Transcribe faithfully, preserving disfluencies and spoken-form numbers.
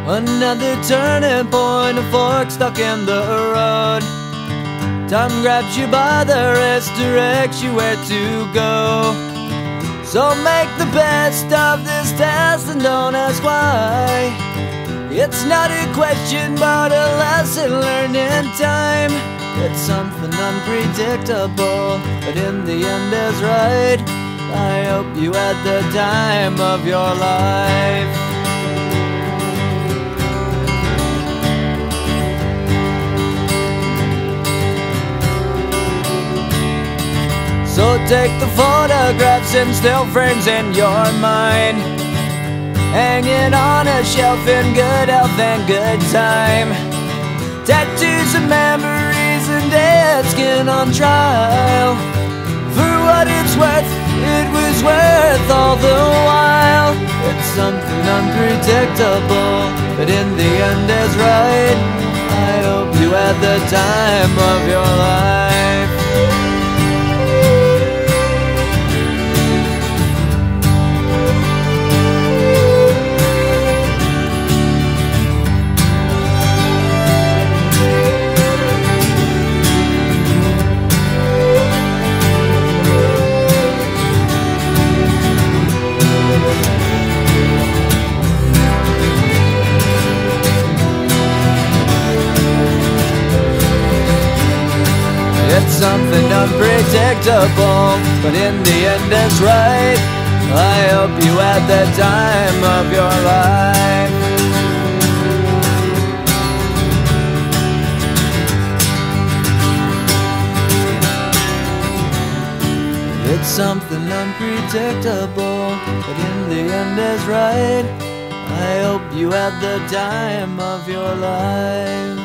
Another turning point, a fork stuck in the road. Time grabs you by the wrist, directs you where to go. So make the best of this test and don't ask why. It's not a question but a lesson learned in time. It's something unpredictable, but in the end is right. I hope you had the time of your life. So take the photographs and still frames in your mind, hanging on a shelf in good health and good time. Tattoos of memories and dead skin on trial. For what it's worth, it was worth all the while. It's something unpredictable, but in the end is right. I hope you had the time of your life. It's something unpredictable, but in the end it's right. I hope you had the time of your life. It's something unpredictable, but in the end is right. I hope you had the time of your life.